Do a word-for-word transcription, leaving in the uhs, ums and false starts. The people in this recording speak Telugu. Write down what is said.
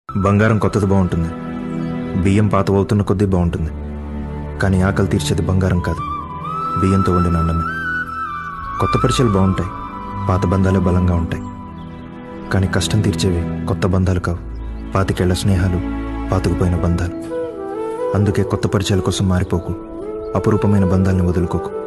బంగారం కొత్తది బాగుంటుంది, బియ్యం పాతవవుతున్న కొద్దీ బాగుంటుంది. కానీ ఆకలి తీర్చేది బంగారం కాదు, బియ్యంతో వండిన అన్నమే. కొత్త పరిచయాలు బాగుంటాయి, పాత బంధాలే బలంగా ఉంటాయి. కానీ కష్టం తీర్చేవి కొత్త బంధాలు కావు, పాతికేళ్ల స్నేహాలు, పాతుకుపోయిన బంధాలు. అందుకే కొత్త పరిచయాల కోసం మారిపోకు, అపురూపమైన బంధాలను వదులుకోకు.